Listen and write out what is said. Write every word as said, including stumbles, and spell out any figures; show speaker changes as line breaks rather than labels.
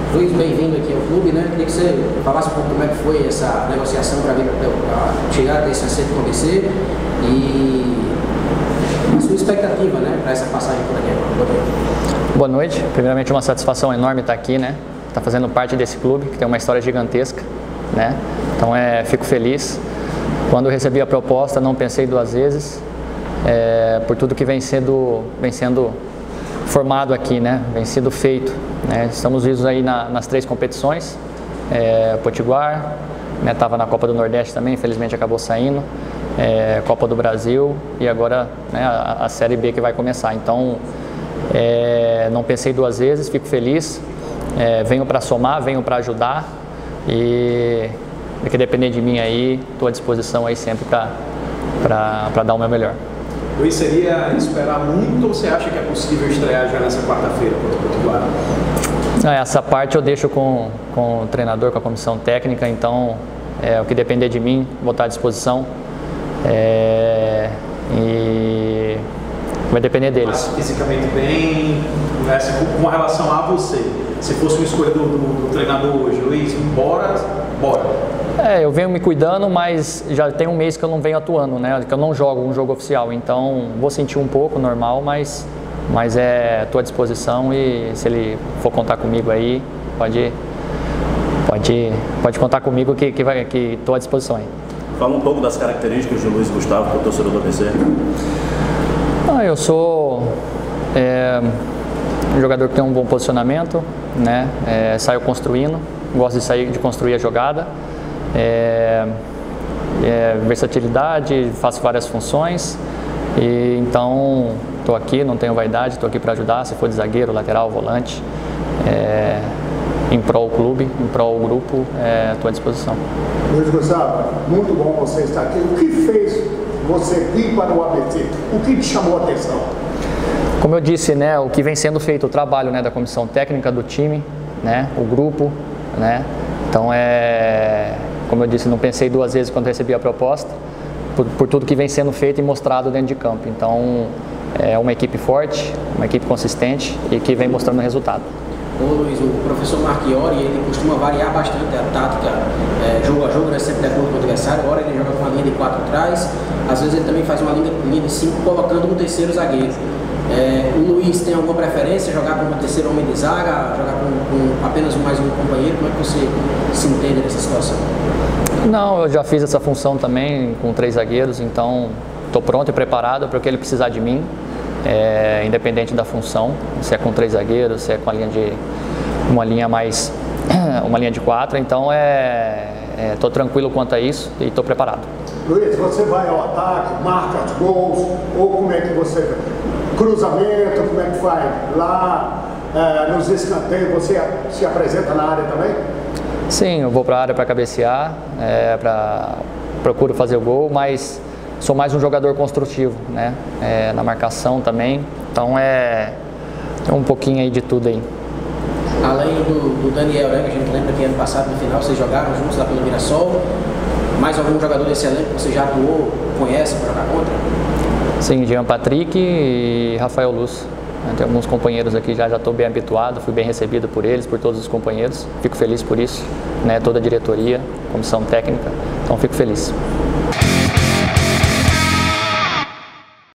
Luiz, bem-vindo aqui ao clube, né? Queria que você falasse um pouco como é que foi essa negociação para vir para chegar até esse acerto com o A B C e a sua expectativa, né, para essa passagem por aqui.
Boa noite. Primeiramente, uma satisfação enorme estar aqui, né? Estar fazendo parte desse clube que tem uma história gigantesca, né? Então, é, fico feliz. Quando eu recebi a proposta, não pensei duas vezes, é, por tudo que vem sendo, vem sendo formado aqui, né? Vem sendo feito, né? Estamos vivos aí na, nas três competições, é, Potiguar, né? Estava na Copa do Nordeste também, infelizmente acabou saindo, é, Copa do Brasil e agora, né, a, a Série B que vai começar. Então, é, não pensei duas vezes, fico feliz, é, venho para somar, venho para ajudar e do que depender de mim aí, estou à disposição aí sempre para dar o meu melhor.
Luiz, seria esperar muito ou você acha que é possível estrear já nessa quarta-feira contra o Potiguar?
Essa parte eu deixo com, com o treinador, com a comissão técnica, então é, o que depender de mim, vou estar à disposição é, e vai depender deles.
Mas fisicamente bem, conversa com, com relação a você, se fosse uma escolha do, do, do treinador hoje, Luiz, bora, bora.
É, eu venho me cuidando, mas já tem um mês que eu não venho atuando, né? Que eu não jogo um jogo oficial, então vou sentir um pouco, normal, mas, mas é, estou à disposição e se ele for contar comigo aí, pode, pode, pode contar comigo que estou que que à disposição aí.
Fala um pouco das características de Luiz Gustavo, que é o torcedor do A B C.
Ah, eu sou é, um jogador que tem um bom posicionamento, né? É, saio construindo, gosto de sair de construir a jogada. É, é, versatilidade, faço várias funções e então estou aqui, não tenho vaidade, estou aqui para ajudar, se for de zagueiro, lateral, volante, é, em prol do clube, em prol do grupo, estou é, à disposição.
Luiz Gustavo, muito bom você estar aqui. O que fez você vir para o A B C? O que te chamou a atenção?
Como eu disse, né, o que vem sendo feito, o trabalho, né, da comissão técnica do time, né, o grupo, né, então é... Como eu disse, não pensei duas vezes quando recebi a proposta, por, por tudo que vem sendo feito e mostrado dentro de campo. Então, é uma equipe forte, uma equipe consistente e que vem mostrando resultado.
Ô Luiz, o professor Marchiori, ele costuma variar bastante a tática, é, jogo a jogo, né, sempre de acordo com o adversário. Agora ele joga com uma linha de quatro atrás, às vezes ele também faz uma linha, linha de cinco, colocando um terceiro zagueiro. É, o Luiz tem alguma preferência, jogar como terceiro homem de zaga, jogar com, com apenas mais um companheiro? Como é que você se entende nessa situação?
Não, eu já fiz essa função também com três zagueiros, então estou pronto e preparado para o que ele precisar de mim, é, independente da função, se é com três zagueiros, se é com a linha de uma linha mais uma linha de quatro, então é estou é, tranquilo quanto a isso e estou preparado.
Luiz, você vai ao ataque, marca os gols, ou como é que você cruzamento, como é que faz lá é, nos escanteios, você se apresenta na área também?
Sim, eu vou para a área para cabecear, é, pra, procuro fazer o gol, mas sou mais um jogador construtivo, né? É, na marcação também, então é, é um pouquinho aí de tudo aí.
Além do, do Daniel, né, que a gente lembra que ano passado no final vocês jogaram juntos lá pelo Mirassol, mais algum jogador desse elenco que você já atuou, conhece para jogar contra?
Sim, Jean Patrick e Rafael Luz. Tem alguns companheiros aqui, já já estou bem habituado, fui bem recebido por eles, por todos os companheiros, fico feliz por isso, né? Toda a diretoria, comissão técnica, então fico feliz.